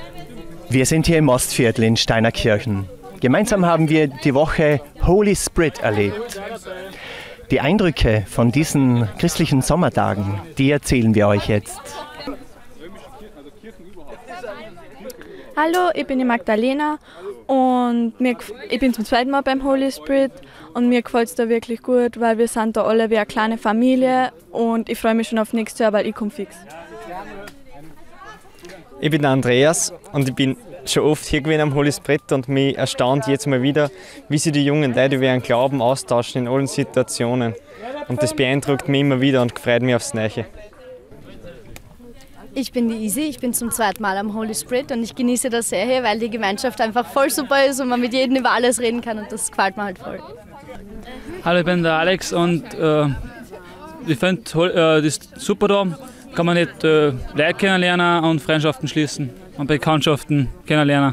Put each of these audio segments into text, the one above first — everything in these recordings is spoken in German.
Wir sind hier im Ostviertel in Steinerkirchen. Gemeinsam haben wir die Woche Holy Spirit erlebt. Die Eindrücke von diesen christlichen Sommertagen, die erzählen wir euch jetzt. Hallo, ich bin die Magdalena und ich bin zum zweiten Mal beim Holy Spirit und mir gefällt es da wirklich gut, weil wir sind da alle wie eine kleine Familie und ich freue mich schon auf nächstes Jahr, weil ich komme fix. Ich bin der Andreas und ich bin schon oft hier gewesen am Holy Spirit und mich erstaunt jetzt mal wieder, wie sich die jungen Leute über ihren Glauben austauschen in allen Situationen. Und das beeindruckt mich immer wieder und freut mich aufs Neue. Ich bin die Isi, ich bin zum zweiten Mal am Holy Spirit und ich genieße das sehr hier, weil die Gemeinschaft einfach voll super ist und man mit jedem über alles reden kann und das gefällt mir halt voll. Hallo, ich bin der Alex und ich finde das super da. Kann man nicht Leute kennenlernen und Freundschaften schließen und Bekanntschaften kennenlernen.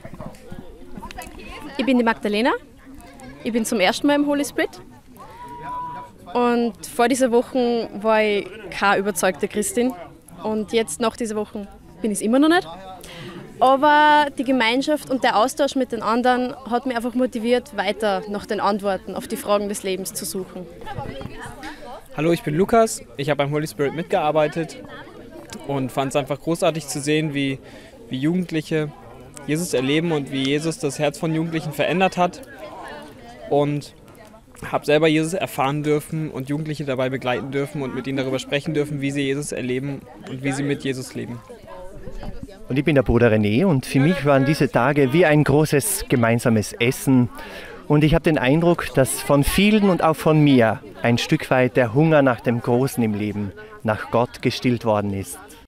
Ich bin die Magdalena. Ich bin zum ersten Mal im Holy Spirit. Und vor dieser Woche war ich keine überzeugte Christin. Und jetzt nach dieser Woche bin ich es immer noch nicht. Aber die Gemeinschaft und der Austausch mit den anderen hat mich einfach motiviert, weiter nach den Antworten auf die Fragen des Lebens zu suchen. Hallo, ich bin Lukas. Ich habe beim Holy Spirit mitgearbeitet und fand es einfach großartig zu sehen, wie Jugendliche Jesus erleben und wie Jesus das Herz von Jugendlichen verändert hat. Und habe selber Jesus erfahren dürfen und Jugendliche dabei begleiten dürfen und mit ihnen darüber sprechen dürfen, wie sie Jesus erleben und wie sie mit Jesus leben. Und ich bin der Bruder René und für mich waren diese Tage wie ein großes gemeinsames Essen. Und ich habe den Eindruck, dass von vielen und auch von mir ein Stück weit der Hunger nach dem Großen im Leben, nach Gott gestillt worden ist.